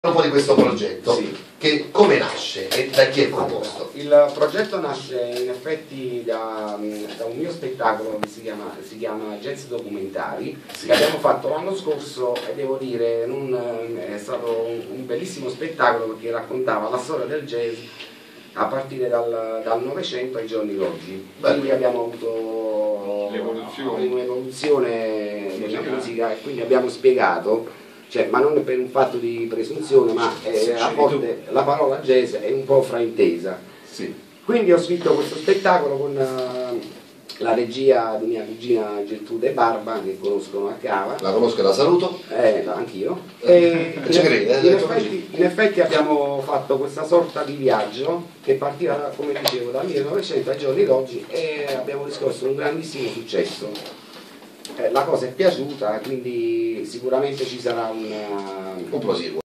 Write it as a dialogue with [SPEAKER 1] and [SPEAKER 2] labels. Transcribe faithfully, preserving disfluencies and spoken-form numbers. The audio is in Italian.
[SPEAKER 1] Un po' di questo progetto,
[SPEAKER 2] sì.
[SPEAKER 1] Che come nasce e da chi è composto?
[SPEAKER 2] Allora, il progetto nasce in effetti da, da un mio spettacolo che si chiama, si chiama Jazz Documentari, sì. Che abbiamo fatto l'anno scorso e devo dire non, è stato un, un bellissimo spettacolo perché raccontava la storia del jazz a partire dal Novecento ai giorni d'oggi. Quindi abbiamo avuto un'evoluzione della musica e quindi abbiamo spiegato. Cioè, ma non per un fatto di presunzione, ma eh, a volte la parola jazz è un po' fraintesa. Sì. Quindi ho scritto questo spettacolo con uh, la regia di mia cugina Gertrude Barba, che conoscono a Cava.
[SPEAKER 1] La conosco e la saluto?
[SPEAKER 2] Eh, anch'io. E in,
[SPEAKER 1] crede,
[SPEAKER 2] in, effetti, in effetti abbiamo fatto questa sorta di viaggio che partiva, come dicevo, dal millenovecento ai giorni d'oggi e abbiamo riscosso un grandissimo successo. La cosa è piaciuta, quindi sicuramente ci sarà un,
[SPEAKER 1] un proseguo.